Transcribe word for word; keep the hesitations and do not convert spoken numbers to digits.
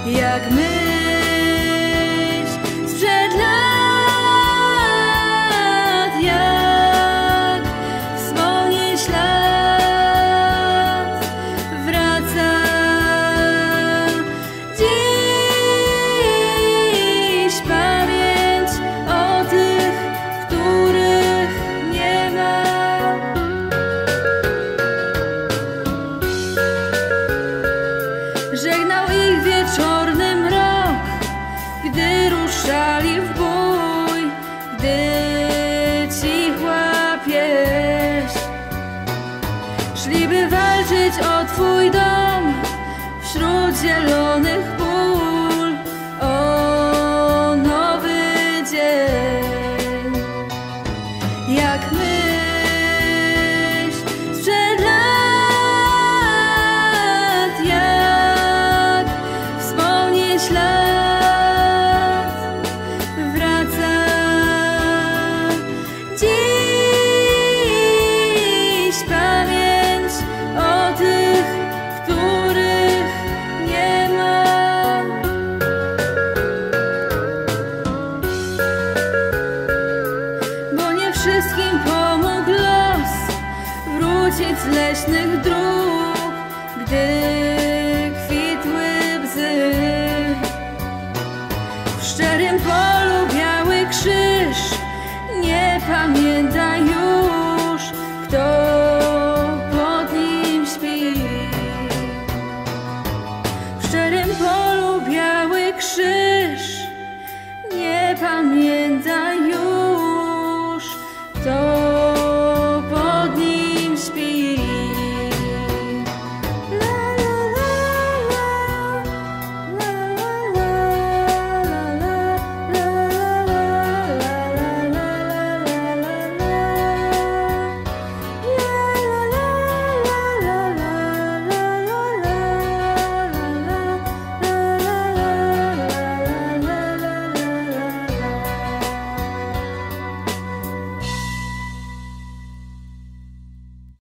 jak myśl sprzed lat, jak wspomnień ślad wraca dziś pamięć o tych, których nie ma. Żegnał ich wieczorny mrok, gdy ruszali w bój, gdy cichła pieśń. Szliby walczyć o twój dom wśród zielonych pól, o nowy dzień. Jak myśl sprzed lat, jak wspomnień ślad wraca dziś pamięć o tych, których nie ma. Bo nie wszystkim pomógł los wrócić z leśnych dróg, gdy kwitły bzy. W szczerym polu biały krzyż nie pamięta